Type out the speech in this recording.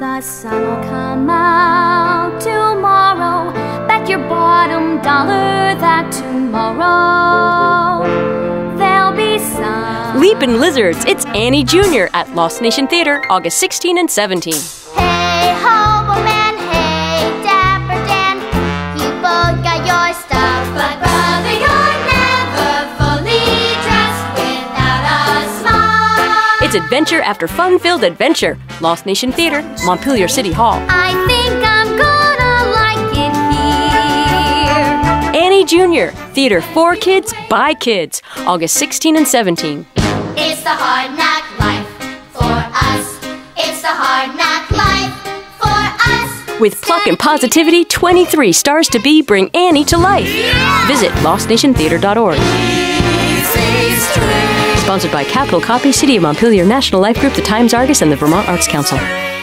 The sun will come out tomorrow. Bet your bottom dollar that tomorrow there'll be sun. Leapin' Lizards, it's Annie Jr. at Lost Nation Theater, August 16 and 17. Hey, hobo man, hey, Dapper Dan, you both got your stuff, but brother, you're never fully dressed without a smile. It's adventure after fun-filled adventure. Lost Nation Theater, Montpelier City Hall. I think I'm gonna like it here. Annie Jr. Theater for kids, by kids, August 16 and 17. It's the hard knock life for us. It's the hard knock life for us. With pluck and positivity, 23 stars to be bring Annie to life. Visit lostnationtheater.org. Sponsored by Capital Copy, City of Montpelier, National Life Group, the Times Argus, and the Vermont Arts Council.